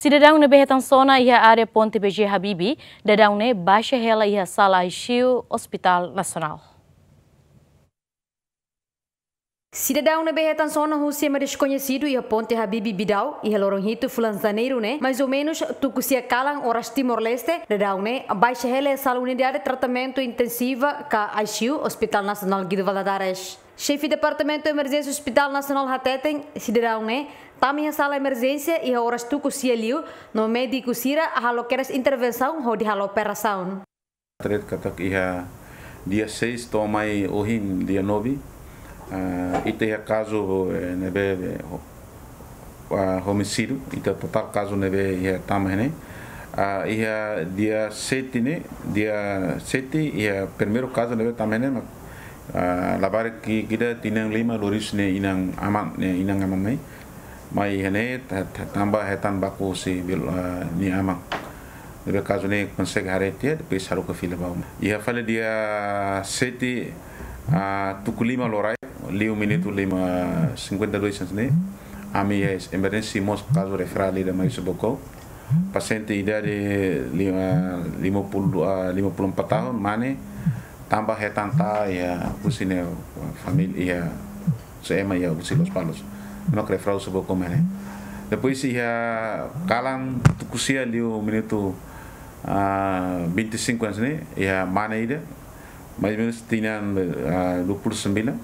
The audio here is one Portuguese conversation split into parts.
Cidadão na Berretan Sona e a área Ponte BG Habibi, dadão ne baixa ela e a sala ICU Hospital Nacional. Cidadão na Berretan Sona, o sistema desconhecido e a Ponte Habibi Bidau e a Loronhito Fulanzaneiro, né? Mais ou menos, tu se calam horas Timor-Leste, dadão ne baixa ela e a sala unidade de tratamento intensiva ca ICU Hospital Nacional Guido Valadares. Chefe de Departamento de Emergência Hospital Nacional Hateten, cidadão ne também a sala emergência e a horas tu se aliu no médico sira a haloqueras intervenção ou de halo operação. Dia 6 tomai ohim dia 9 ite é caso nebe homicídio ite total caso nebe é tamane dia 7 né dia 7 e primeiro caso nebe tamane labar que kita tinang 5 loris ne inang amam mai hene tambah hetan baku si ni amang nebe caso ne consegue haretia depois haru ke fila bau ia fale dia 7 tukulima lorai liu minuto 52 cents ami emergency mos caso referral da mais bocou paciente idade 54 tahun mane tambah hetan ta ya usine família seema ya usi Los Palos no referral bocou mane depois ia kalang tukusia liu minuto 25 cents ya mane ida mais ou menos tinha 29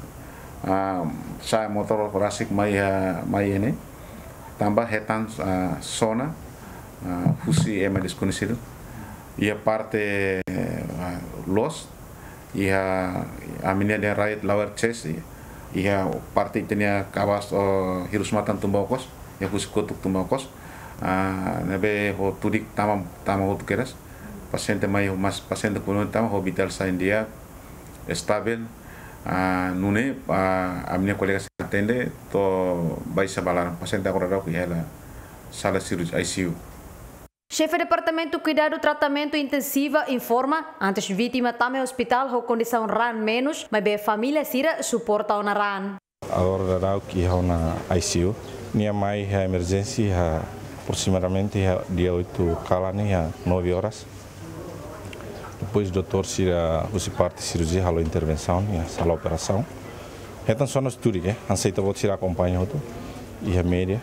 saya motor operasi mai ini tambah hetan zona fusi ema desconhecido e a parte los e a menina de right lower chest e a parte tinha cabas hirus matan tumbokos e fusi kotuk tumbokos nebe ho tudik tamam ho tukeras paciente mai mas paciente kuno tamam ho vital sign dia stabil nune a minha colega se atende to vai se balar paciente agora que ela sala cirúrgica ICU. Chefe de Departamento Cuidado Tratamento Intensiva informa antes vítima também hospital com condição RAN menos, mas bem família sira suporta na RAN. Agora dá que é na ICU, minha mãe a emergência aproximadamente dia 8 cala nem 9 horas. Depois o doutor sira você parte cirurgia, halo intervenção, sala operação. Então só nos tudo, aceita vou tirar acompanha outro e a média.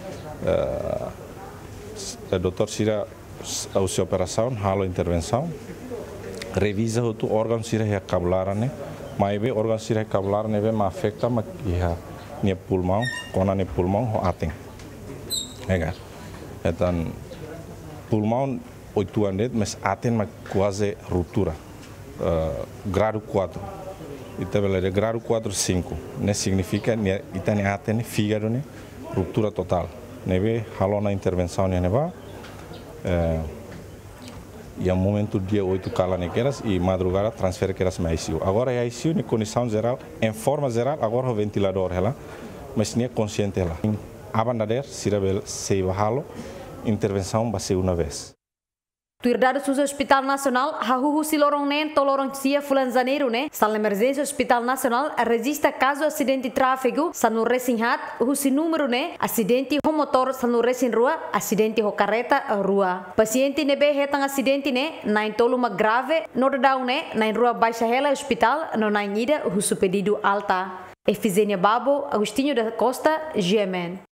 O doutor sira a sua operação, halo intervenção. Revisa o órgão sira é cabular, né? Mas bem órgão sira é cabular, né? Bem mas afeta mas que pulmão, quando é pulmão atem. Então pulmão 8 anos, mas até quase ruptura, grado 4. Então, grado 4, 5. Né, significa que tem até fígado, né, ruptura total. Neve halou na intervenção, né, e ao momento dia 8 cala nequeras e madrugada transfere que elas na ICU. Agora é ICU, em condição geral, em forma geral, agora o ventilador ela, mas nem consciente ela. A bandadeira, se halo, intervenção vai ser uma vez. Tuirdado sus Hospital Nacional, hahuhu silorong nen tolorong sia Fulanzaneiro ne, sala emergência Hospital Nacional registra caso acidente de tráfego, sanu resinhat, husi número ne, acidente ho motor sanu resin rua, acidente ho carreta rua. Paciente nebe hetang acidente ne, nain toluma grave, no dadau ne, nain rua baixa hela hospital, no nain ida husu pedido alta. Efizenia Babo, Agostinho da Costa, GMN.